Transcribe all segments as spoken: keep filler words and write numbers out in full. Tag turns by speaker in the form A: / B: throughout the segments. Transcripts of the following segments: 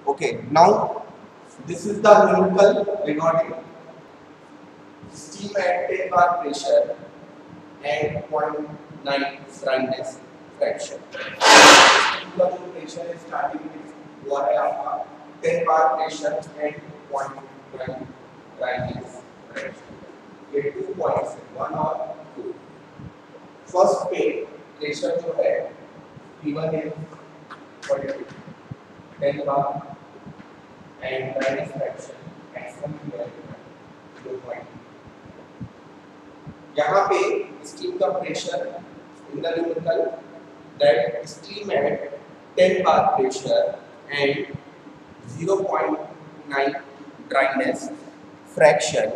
A: Okay, now this is the numerical regarding steam at ten bar pressure and zero point nine dryness fraction. Steam का जो pressure है starting में वो है आपका ten bar pressure and zero point nine dryness fraction. ये two points है, one और two. First पे pressure जो है P one है ten bar and dryness fraction x one की वैल्यू zero point. यहाँ पे steam का pressure in the numerical that steam at ten bar pressure and zero point nine dryness fraction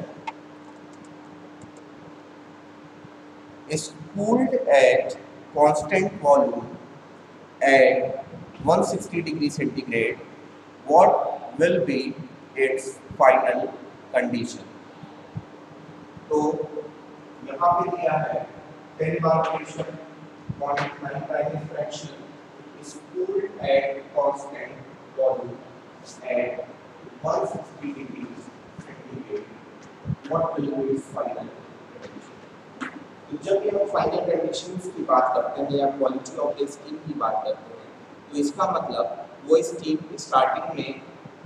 A: is cooled at constant volume at one hundred sixty degree centigrade. What will be its final condition? तो यहाँ पे दिया है ten bar pressure, zero point nine dryness fraction is cooled at constant volume at one hundred sixty degrees centigrade. What will be its final condition? तो जब ये हम final conditions की बात करते हैं या क्वालिटी ऑफ द स्टीम की बात करते हैं तो इसका मतलब वो स्टीम स्टार्टिंग में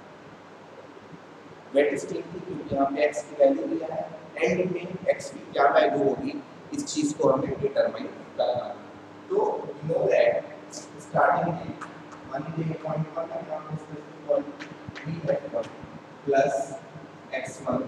A: वेट स्टीम की क्योंकि यहाँ पे x की वैल्यू दिया है एंड में x की क्या वैल्यू होगी इस चीज को हमें डिटरमाइन करना है। तो यू नो दैट स्टार्टिंग में मान लीजिए पॉइंट वन है यहाँ पे specific volume v F one plus X one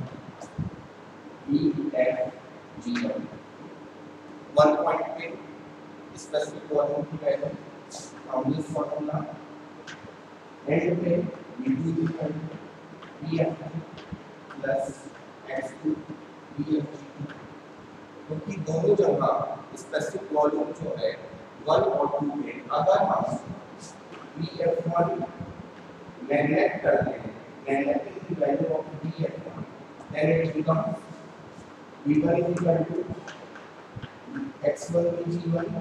A: v F G one one point पे स्पेसिफिक वॉल्यूम की वैल्यू हम इस फॉर्मूला एंड पे v two equal to v F plus X two v F G क्योंकि दोनों जगह specific volume जो है वन और टू में अगर हम v एफ वन नेगलेक्ट करते हैं neglecting the value of v F one then it becomes v one is equal to X one v G one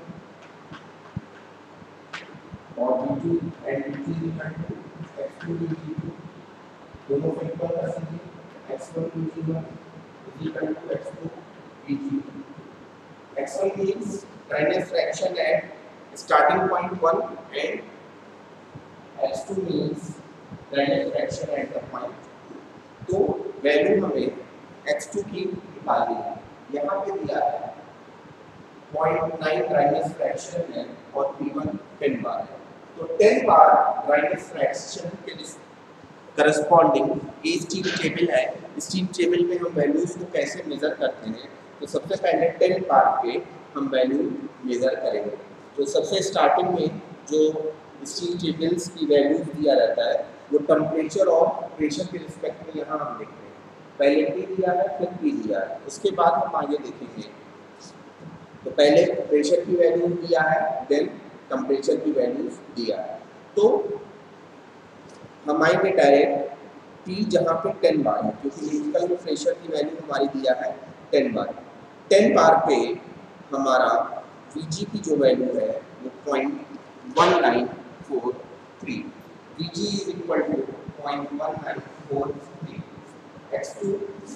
A: और v two and v two is equal to X two v G two दोनों को equal कर दीजिए X one v G one is equal to x two v g. x one means dryness fraction at starting point one and x two means dryness fraction at the point two. तो value हमें x two की निकालनी है। यहाँ पे दिया है zero point nine dryness fraction है और P one ten bar है। तो ten bar dryness fraction के करस्पॉन्डिंग ये स्टीम टेबल है। स्टीम टेबल में हम वैल्यूज को कैसे मेजर करते हैं तो सबसे पहले टेन बार पे हम वैल्यू मेजर करेंगे। तो सबसे स्टार्टिंग में जो स्टीम टेबल्स की वैल्यूज दिया रहता है वो टेम्परेचर और प्रेशर के रिस्पेक्ट में यहाँ हम देखते हैं। पहले T दिया है फिर P दिया है, उसके बाद हम आगे देखेंगे। तो पहले प्रेशर की वैल्यू दिया है देन टेम्परेचर की वैल्यूज दिया है। तो हम आएंगे डायरेक्ट T जहाँ पे टेन बार है क्योंकि इनिशियल में प्रेशर की वैल्यू हमारी दिया है टेन बार। टेन बार पे हमारा Vg की जो वैल्यू है वो point one nine four three Vg is equal to point one nine four three X two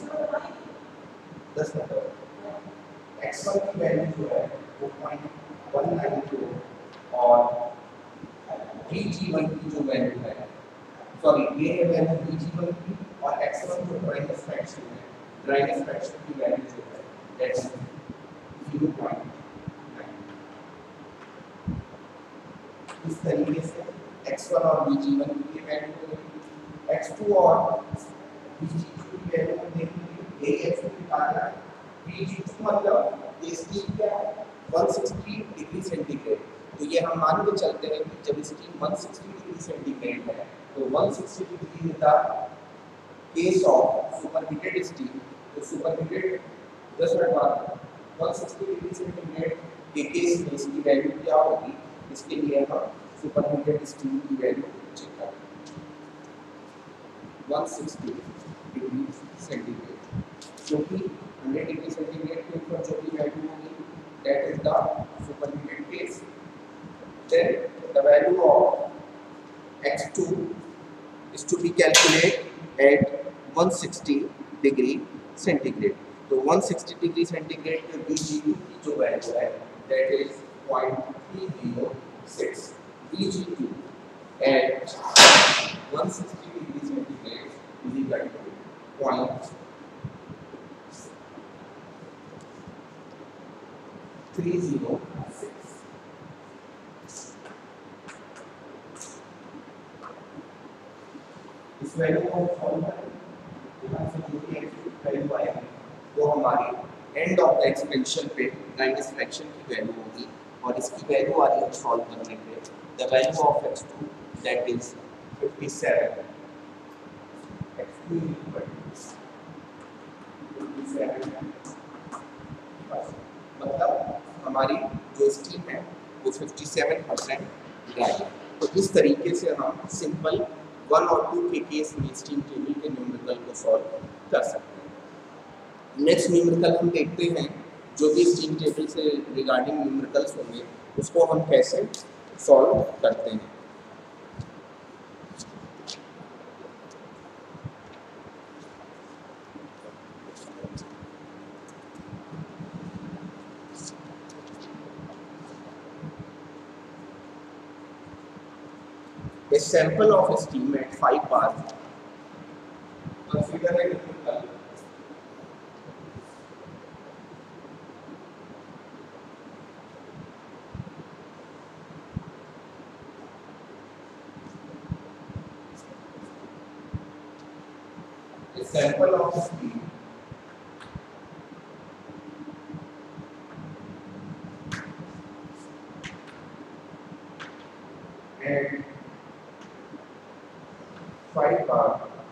A: दस नंबर एक्स वन की वैल्यू जो है वो पॉइंट वन नाइन फोर और Vg वन की जो वैल्यू है सॉरी ये है वैल्यू v जी वन की और x वन जो ड्राइनेस फ्रैक्शन है ड्राइनेस फ्रैक्शन की वैल्यू जो है दैट्स zero point nine। इस तरीके से x वन और v जी वन की वैल्यू होगी x टू और v जी टू की वैल्यू हम देखेंगे a x टू निकालना है v जी टू मतलब ये स्टीम क्या है one hundred sixty degree centigrade. तो ये हम मान के चलते हैं कि जब steam one hundred sixty degree centigrade है तो one hundred sixty degree is the case of superheated steam। तो superheated दस मिनट बाद one hundred sixty degree centigrade के केस में इसकी वैल्यू क्या होगी इसके लिए हम superheated steam की वैल्यू चेक करेंगे one hundred sixty degree centigrade क्योंकि one hundred degree centigrade के ऊपर जो भी वैल्यू होगी that is the superheated case। Then the value of x two is to be calculated at one sixty degree centigrade. तो one sixty degree centigrade पे V G two की जो value है that is zero point three zero six. V G two at one sixty degree centigrade is equal to zero point three zero six. इस value को solve करें, यहाँ से जो भी वैल्यू आएगी वो हमारी एंड ऑफ द एक्सपेंशन पे माइनस फ्रैक्शन की वैल्यू होगी और इसकी वैल्यू आ रही है सॉल्व करने पे the value of X two that is fifty seven. X two equal to fifty seven, मतलब हमारी जो स्टीम है वो सत्तावन परसेंट ड्राई है. तो इस तरीके से हम सिंपल वन और टू के केस में स्टीम टेबल के न्यूमेरिकल को सॉल्व कर सकते हैं. नेक्स्ट न्यूमेरिकल हम देखते हैं जो भी स्टीम टेबल से रिगार्डिंग न्यूमेरिकल्स होंगे उसको हम कैसे सॉल्व करते हैं. A sample of steam at five bar. Consider a numerical. A sample of steam at five bar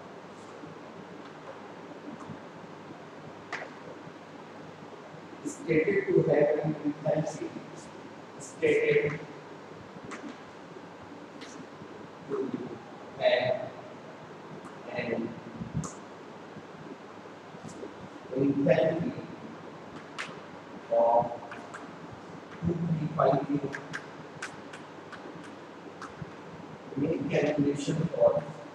A: stated to have an enthalpy stated to have an enthalpy of two three five zero. Make calculation for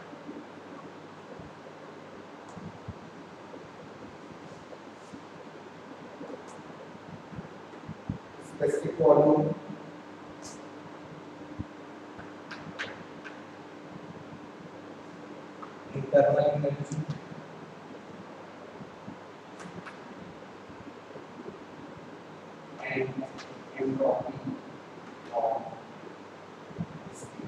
A: specific volume, internal energy, and entropy of steam.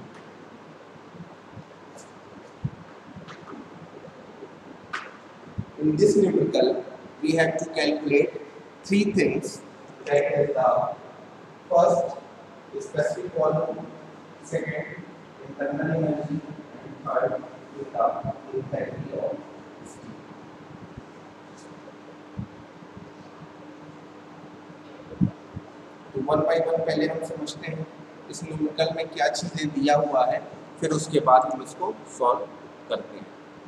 A: In this numerical, we have to calculate three things. That is the first, specific volume, second, internal energy, and third is the enthalpy of steam. तो one by one पहले हम समझते हैं इस numerical में क्या चीज़ें दिया हुआ है, फिर उसके बाद हम इसको सॉल्व करते हैं.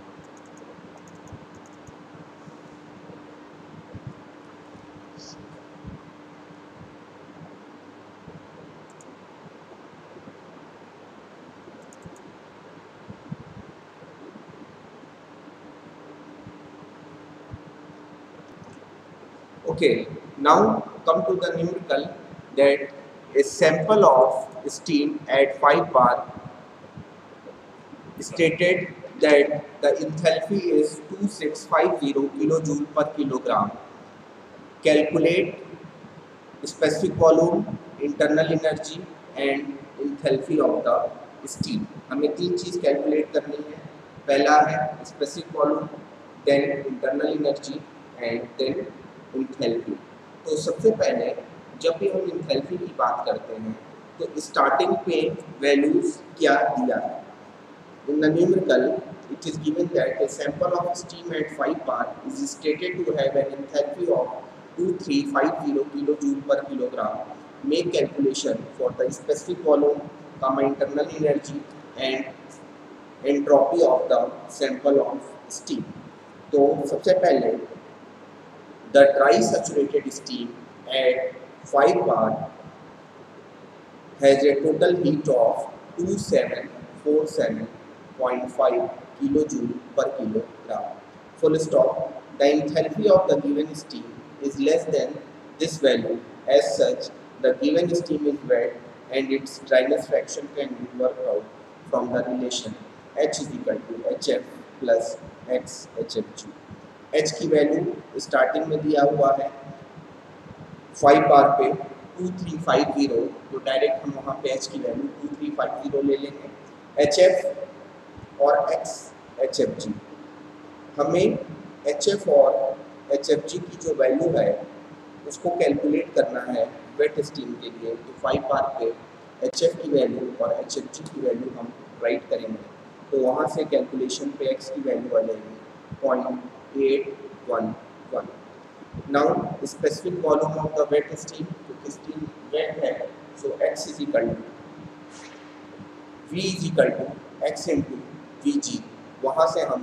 A: Okay, now come to the numerical that a sample of steam at five bar stated that the enthalpy is two six five zero kilojoule per kilogram. Calculate specific volume, internal energy and enthalpy of the steam. हमें तीन चीज़ calculate करनी है. पहला है specific volume, then internal energy and then enthalpy. तो सबसे पहले जब भी हम इंथैल्पी की बात करते हैं तो स्टार्टिंग पे वैल्यूज क्या दिया है. In the numerical it is given that a sample of steam at five bar is stated to have an enthalpy of two three five zero kilojoule per kilogram. Make calculation for the specific volume, comma internal energy and entropy of the sample of steam. तो सबसे पहले the dry saturated steam at five bar has a total heat of two seven four seven point five kilo joule per kilogram. Full stop. The enthalpy of the given steam is less than this value. As such, the given steam is wet and its dryness fraction can be worked out from the relation H is equal to H F plus X H F G. H की value starting में दिया हुआ है five bar पे two three five zero, तो direct हम वहाँ पे H की value two three five zero ले लेंगे. H F और X H F G, हमें एच एफ और एच एफ जी की जो वैल्यू है उसको कैलकुलेट करना है वेट स्टीम के लिए. तो फाइव बार पे एच एफ की वैल्यू और एच एफ जी की वैल्यू हम राइट करेंगे. तो वहाँ से कैलकुलेशन पे एक्स की वैल्यू आ जाएगी point eight one one. Now specific volume of the wet steam, क्योंकि स्टीम वेट है so X is equal to V is equal to X into V G. वहाँ से हम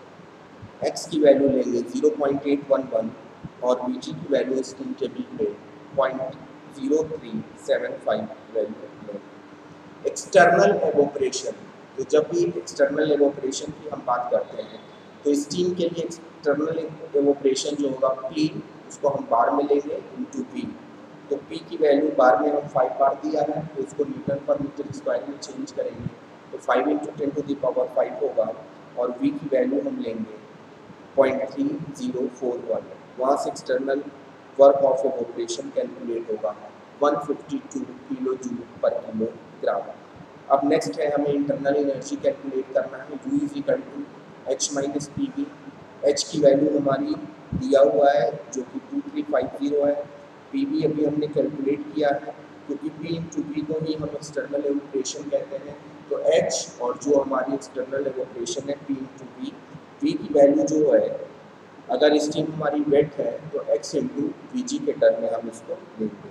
A: x की वैल्यू लेंगे zero point eight one one और Vg की value steam table पे point zero three seven five value लेंगे. एक्सटर्नल एवोपरेशन, तो जब भी एक्सटर्नल एवोपरेशन की हम बात करते हैं तो स्टीम के लिए एक्सटर्नल एवोपरेशन जो होगा P, उसको हम बार में लेंगे इनटू P. तो P की वैल्यू बार में हम फाइव बार दिया है तो इसको न्यूटन पर मीटर स्क्वायर में चेंज करेंगे तो five into ten to the power five होगा और V की वैल्यू हम लेंगे point three zero four one. वहाँ से external work of evaporation calculate होगा one fifty two kilo joule per kilogram. अब नेक्स्ट है हमें इंटरनल एनर्जी कैलकुलेट करना है. U is equal to H minus P V. H की वैल्यू हमारी दिया हुआ है जो कि टू थ्री फाइव जीरो है. पी वी अभी हमने कैलकुलेट किया है क्योंकि पी इंटू वी को ही हम एक्सटर्नल एवोपरेशन कहते हैं. तो एच और जो हमारी एक्सटर्नल एवोपरेशन है पी इंटू वी, V की वैल्यू जो है अगर स्टीम हमारी वेट है तो x इंटू वी जी के टर्म में हम इसको लेंगे.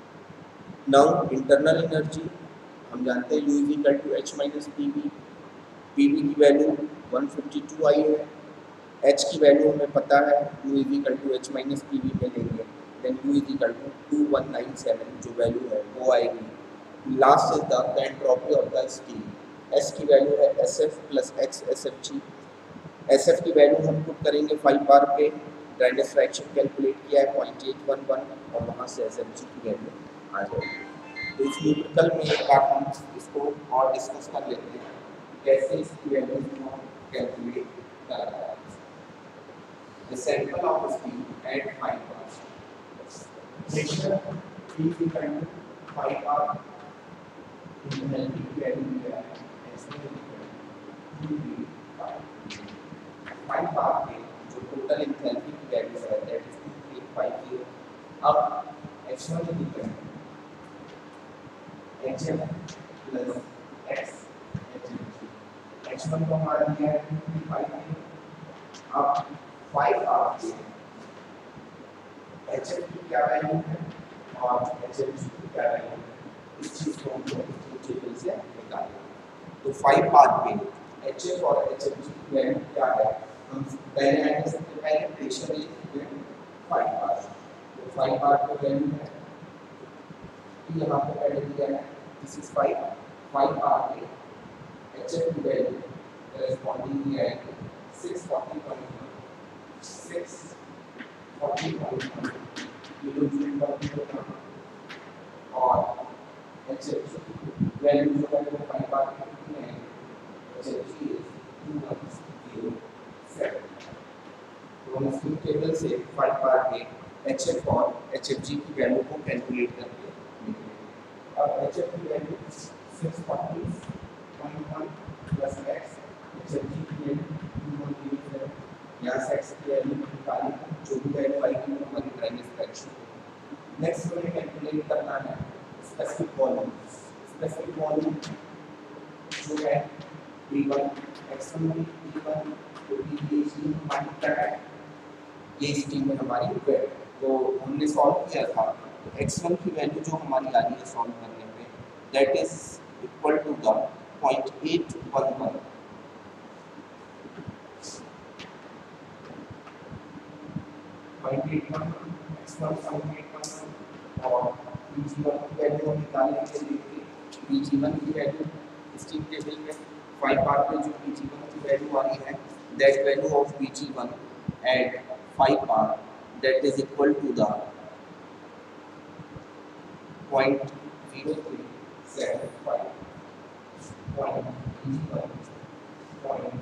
A: नाउ इंटरनल एनर्जी हम जानते हैं U is equal to H minus P V. P V की वैल्यू वन फिफ्टी टू आई है. H की वैल्यू हमें पता है U is equal to H minus P V में लेंगे then U is equal to two one nine seven जो वैल्यू है वो आएगी. Last is the entropy of the steam. S की वैल्यू है S F plus X S F G. S F की value हम पुट करेंगे फाइव बार पे, ड्राइनेस फ्रैक्शन कैलकुलेट किया है पॉइंट एट वन वन और वहाँ से एस एफ जी की वैल्यू आ जाएगी. तो इस न्यूमेरिकल में एक बार हम इसको और डिस्कस कर लेते हैं कैसे इसकी वैल्यू को कैलकुलेट करा जाए. The sample of steam at five bar. Pressure P is equal to five bar internal की वैल्यू दिया है S is equal to five bar पे जो टोटल एंथैल्पी की वैल्यू है that is two three five zero. अब H one is equal to H F plus X H F G. H one को हमारा दिया है टू थ्री फाइव जीरो. अब फाइव बार पे एच एफ की क्या वैल्यू है और एच एफ जी की क्या वैल्यू है इस चीज को हम टेबल से निकालेंगे. तो फाइव बार पे एच एफ और एच एफ जी की वैल्यू क्या है हम पहले आएंगे. सबसे पहले प्रेशर ले फाइव बार. तो फाइव बार की वैल्यू है यहाँ पे पहले दिया है this is five. Five bar पे एच एफ की वैल्यू करेस्पॉन्डिंग है six forty point one six forty point one kilo joule per kilogram और एच एफ जी वैल्यू जो है वो फाइव बार पे कितनी है H F G two one zero seven. तो हम इसकी टेबल से फाइव बार पे एच एफ और एच एफ जी की वैल्यू को कैलकुलेट करके निकलेंगे. अब एच एफ की value six forty point one plus X H F G की value two one zero seven. यहाँ से एक्स की वैल्यू निकाली जो भी वैल्यू आएगी वो हमारी ड्राइनेस फ्रैक्शन. नेक्स्ट हमें कैलकुलेट करना है स्पेसिफिक वॉल्यूम. स्पेसिफिक वॉल्यूम जो है डी वन एक्स वन में डी वन क्योंकि ये स्टीम हमारी क्या है ये स्टीम में हमारी वेट तो हमने सॉल्व किया था. तो एक्स वन की वैल्यू जो हमारी आ रही है सॉल्व करने पे that is equal to the point eight one one. Point eight one X one point eight one और Pg वन की वैल्यू हम निकालने के लिए Pg वन की वैल्यू स्टीम टेबल में फाइव बार पे जो बी जी वन की वैल्यू आ रही है, that value of B G one at five bar that is equal to the point zero three seven five point B G one point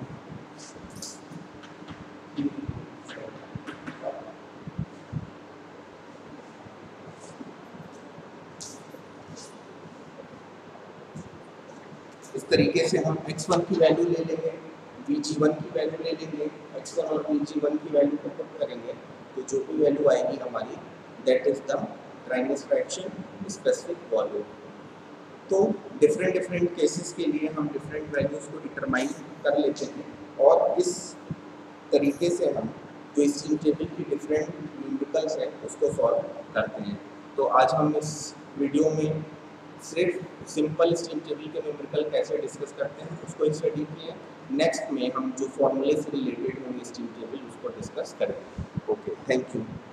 A: इस तरीके से हम एक्स वन की वैल्यू ले लेंगे, बी जी वन की वैल्यू ले लेंगे, एक्स वन और बी जी वन की वैल्यू को पुट करेंगे तो जो भी वैल्यू आएगी हमारी that is the dryness fraction specific volume. तो डिफरेंट डिफरेंट केसेस के लिए हम डिफरेंट वैल्यूज को डिटरमाइन कर लेते हैं और इस तरीके से हम जो स्टीम टेबल की डिफरेंट न्यूमेरिकल्स हैं उसको सॉल्व करते हैं। तो आज हम इस वीडियो में सिर्फ सिंपल स्टीम टेबल के न्यूमेरिकल कैसे डिस्कस करते हैं उसको स्टडी किए। नेक्स्ट में हम जो फॉर्मूले से रिलेटेड होंगे स्टीम टेबल उसको डिस्कस करेंगे। Okay, thank you.